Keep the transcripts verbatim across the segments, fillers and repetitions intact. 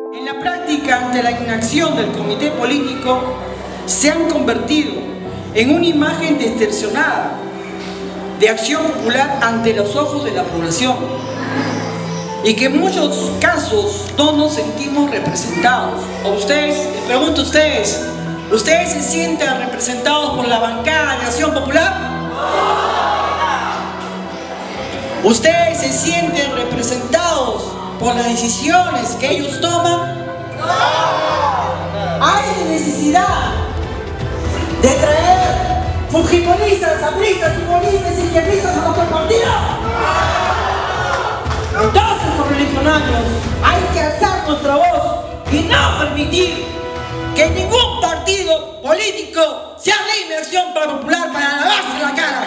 En la práctica, ante la inacción del comité político, se han convertido en una imagen distorsionada de acción popular ante los ojos de la población y que en muchos casos no nos sentimos representados. ¿O ustedes, les pregunto a ustedes, ¿ustedes se sienten representados por la bancada de Acción Popular? ¿Ustedes se sienten representados por las decisiones que ellos toman? ¿Hay necesidad de traer fujimoristas, abristas, futbolistas y izquierdistas a nuestro partido? Entonces, correligionarios, hay que alzar nuestra voz y no permitir que ningún partido político se arrime a Acción Popular para lavarse la cara.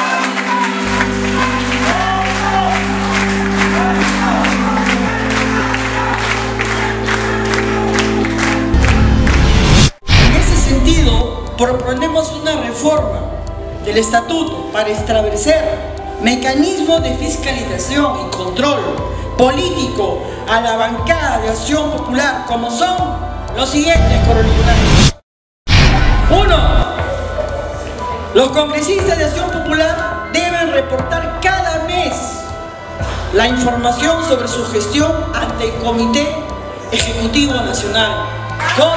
Proponemos una reforma del estatuto para establecer mecanismos de fiscalización y control político a la bancada de Acción Popular, como son los siguientes correligionarios. Uno, los congresistas de Acción Popular deben reportar cada mes la información sobre su gestión ante el Comité Ejecutivo Nacional. Dos,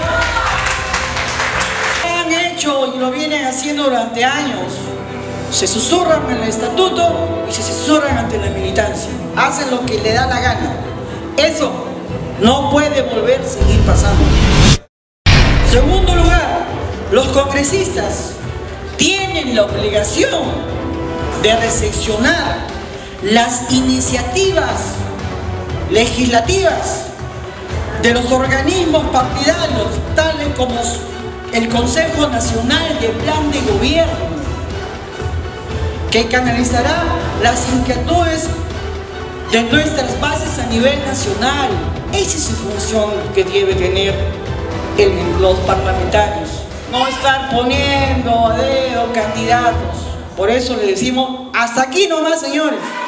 y lo vienen haciendo durante años. Se susurran en el estatuto y se susurran ante la militancia. Hacen lo que le da la gana. Eso no puede volver a seguir pasando. Segundo lugar, los congresistas tienen la obligación de recepcionar las iniciativas legislativas de los organismos partidarios, tales como el Consejo Nacional de Plan de Gobierno, que canalizará las inquietudes de nuestras bases a nivel nacional. Esa es su función que debe tener el, los parlamentarios. No estar poniendo a dedo candidatos. Por eso le decimos, hasta aquí nomás, señores.